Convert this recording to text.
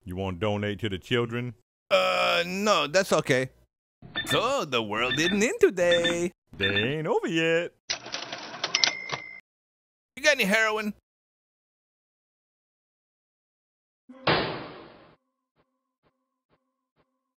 You want to donate to the children? No, that's okay. So, the world isn't in today. They ain't over yet. You got any heroin?